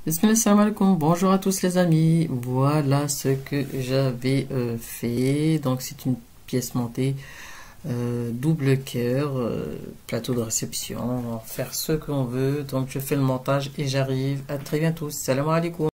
Bismillah, salam alaikum. Bonjour à tous les amis. Voilà ce que j'avais fait. Donc c'est une pièce montée double cœur, plateau de réception. On va faire ce qu'on veut. Donc je fais le montage et j'arrive. À très bientôt. Salam alaikum.